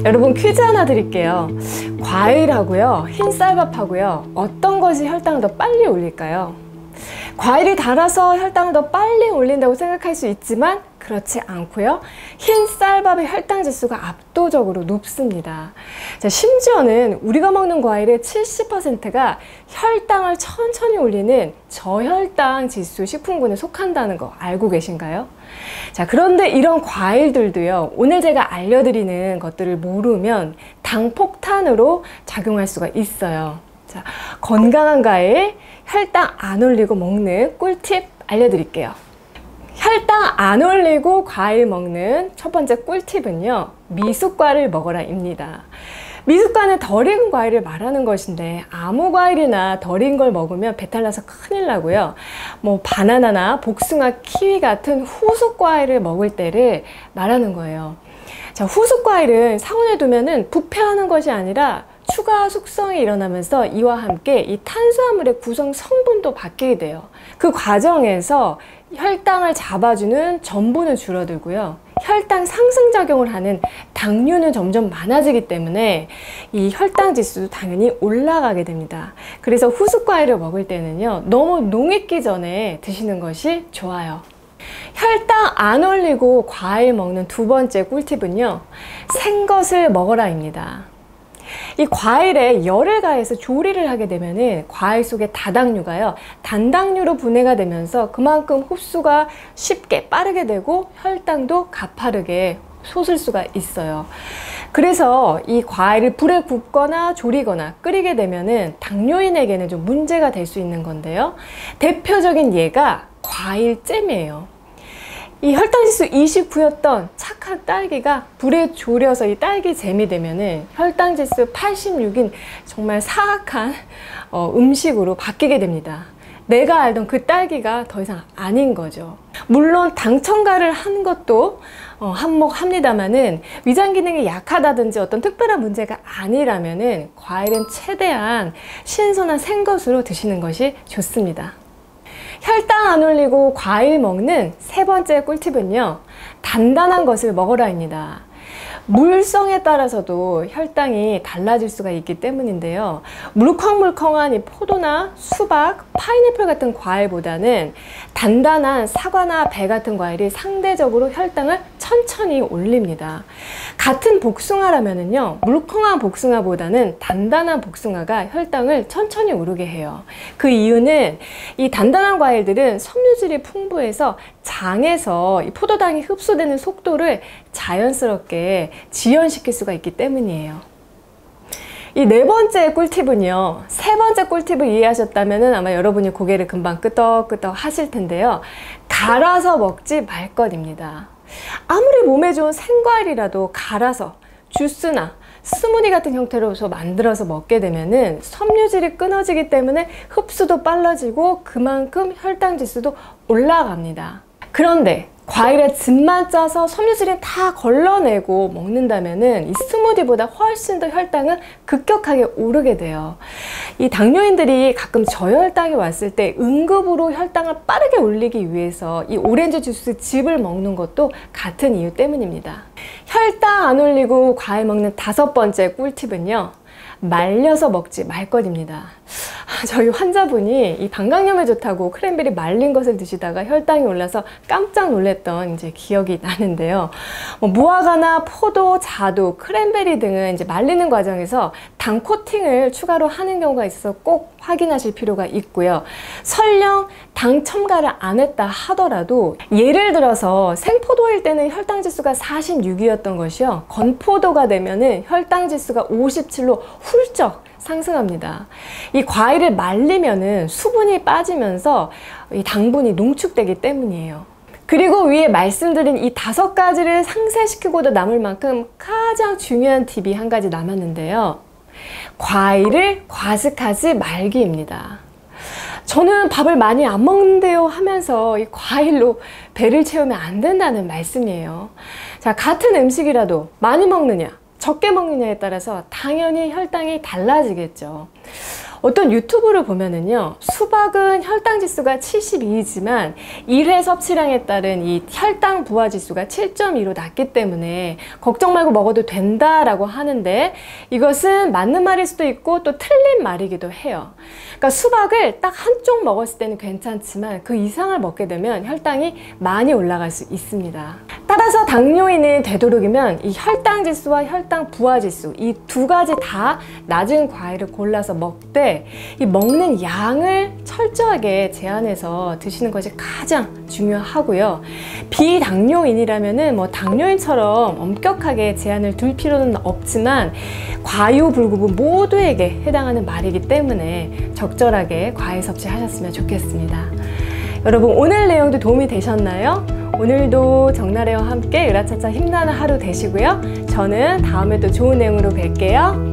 여러분 퀴즈 하나 드릴게요. 과일하고요, 흰쌀밥하고요, 어떤 것이 혈당을 더 빨리 올릴까요? 과일이 달아서 혈당을 더 빨리 올린다고 생각할 수 있지만 그렇지 않고요. 흰쌀밥의 혈당 지수가 압도적으로 높습니다. 자, 심지어는 우리가 먹는 과일의 70%가 혈당을 천천히 올리는 저혈당 지수 식품군에 속한다는 거 알고 계신가요? 자, 그런데 이런 과일들도요, 오늘 제가 알려드리는 것들을 모르면 당 폭탄으로 작용할 수가 있어요. 자, 건강한 과일, 혈당 안 올리고 먹는 꿀팁 알려드릴게요. 혈당 안 올리고 과일 먹는 첫 번째 꿀팁은요, 미숫가를 먹어라 입니다. 미숫가는 덜 익은 과일을 말하는 것인데 아무 과일이나 덜 익은 걸 먹으면 배탈 나서 큰일 나고요. 뭐 바나나나 복숭아, 키위 같은 후숙 과일을 먹을 때를 말하는 거예요. 자, 후숙 과일은 상온에 두면은 부패하는 것이 아니라 추가 숙성이 일어나면서 이와 함께 이 탄수화물의 구성 성분도 바뀌게 돼요. 그 과정에서 혈당을 잡아주는 전분은 줄어들고요. 혈당 상승 작용을 하는 당류는 점점 많아지기 때문에 이 혈당 지수도 당연히 올라가게 됩니다. 그래서 후숙 과일을 먹을 때는요, 너무 농익기 전에 드시는 것이 좋아요. 혈당 안 올리고 과일 먹는 두 번째 꿀팁은요, 생것을 먹어라입니다. 이 과일에 열을 가해서 조리를 하게 되면은 과일 속의 다당류가요, 단당류로 분해가 되면서 그만큼 흡수가 쉽게 빠르게 되고 혈당도 가파르게 솟을 수가 있어요. 그래서 이 과일을 불에 굽거나 조리거나 끓이게 되면은 당뇨인에게는 좀 문제가 될 수 있는 건데요. 대표적인 예가 과일잼이에요. 이 혈당지수 29였던 착한 딸기가 불에 졸여서 이 딸기 잼이 되면은 혈당지수 86인 정말 사악한 음식으로 바뀌게 됩니다. 내가 알던 그 딸기가 더 이상 아닌 거죠. 물론 당 첨가를 한 것도 한몫합니다만은 위장 기능이 약하다든지 어떤 특별한 문제가 아니라면은 과일은 최대한 신선한 생것으로 드시는 것이 좋습니다. 혈당 안 올리고 과일 먹는 세 번째 꿀팁은요, 단단한 것을 먹어라입니다. 물성에 따라서도 혈당이 달라질 수가 있기 때문인데요. 물컹물컹한 이 포도나 수박, 파인애플 같은 과일보다는 단단한 사과나 배 같은 과일이 상대적으로 혈당을 천천히 올립니다. 같은 복숭아라면은요, 물컹한 복숭아보다는 단단한 복숭아가 혈당을 천천히 오르게 해요. 그 이유는 이 단단한 과일들은 섬유질이 풍부해서 장에서 이 포도당이 흡수되는 속도를 자연스럽게 지연시킬 수가 있기 때문이에요. 이 네 번째 꿀팁은요, 세 번째 꿀팁을 이해하셨다면 아마 여러분이 고개를 금방 끄덕끄덕 하실 텐데요, 갈아서 먹지 말 것입니다. 아무리 몸에 좋은 생과일이라도 갈아서 주스나 스무디 같은 형태로 만들어서 먹게 되면은 섬유질이 끊어지기 때문에 흡수도 빨라지고 그만큼 혈당 지수도 올라갑니다. 그런데 과일에 즙만 짜서 섬유질을 다 걸러내고 먹는다면은 이 스무디보다 훨씬 더 혈당은 급격하게 오르게 돼요. 이 당뇨인들이 가끔 저혈당이 왔을 때 응급으로 혈당을 빠르게 올리기 위해서 이 오렌지 주스 즙을 먹는 것도 같은 이유 때문입니다. 혈당 안 올리고 과일 먹는 다섯 번째 꿀팁은요, 말려서 먹지 말 것입니다. 저희 환자분이 이 방광염에 좋다고 크랜베리 말린 것을 드시다가 혈당이 올라서 깜짝 놀랐던 기억이 나는데요. 무화과나 포도, 자두, 크랜베리 등은 말리는 과정에서 당 코팅을 추가로 하는 경우가 있어서 꼭 확인하실 필요가 있고요. 설령 당 첨가를 안 했다 하더라도 예를 들어서 생포도일 때는 혈당 지수가 46이었던 것이요, 건포도가 되면은 혈당 지수가 57로 훌쩍 상승합니다. 이 과일을 말리면은 수분이 빠지면서 이 당분이 농축되기 때문이에요. 그리고 위에 말씀드린 이 5가지를 상쇄시키고도 남을 만큼 가장 중요한 팁이 한 가지 남았는데요, 과일을 과식하지 말기입니다. 저는 밥을 많이 안 먹는데요 하면서 이 과일로 배를 채우면 안 된다는 말씀이에요. 자, 같은 음식이라도 많이 먹느냐 적게 먹느냐에 따라서 당연히 혈당이 달라지겠죠. 어떤 유튜브를 보면은요, 수박은 혈당 지수가 72이지만 1회 섭취량에 따른 이 혈당 부하 지수가 7.2로 낮기 때문에 걱정 말고 먹어도 된다라고 하는데, 이것은 맞는 말일 수도 있고 또 틀린 말이기도 해요. 그러니까 수박을 딱 한쪽 먹었을 때는 괜찮지만 그 이상을 먹게 되면 혈당이 많이 올라갈 수 있습니다. 따라서 당뇨인은 되도록이면 이 혈당 지수와 혈당 부하 지수, 이 두 가지 다 낮은 과일을 골라서 먹되, 이 먹는 양을 철저하게 제한해서 드시는 것이 가장 중요하고요. 비당뇨인이라면은 뭐 당뇨인처럼 엄격하게 제한을 둘 필요는 없지만 과유불급은 모두에게 해당하는 말이기 때문에 적절하게 과일 섭취하셨으면 좋겠습니다. 여러분, 오늘 내용도 도움이 되셨나요? 오늘도 정나래와 함께 으라차차 힘나는 하루 되시고요. 저는 다음에 또 좋은 내용으로 뵐게요.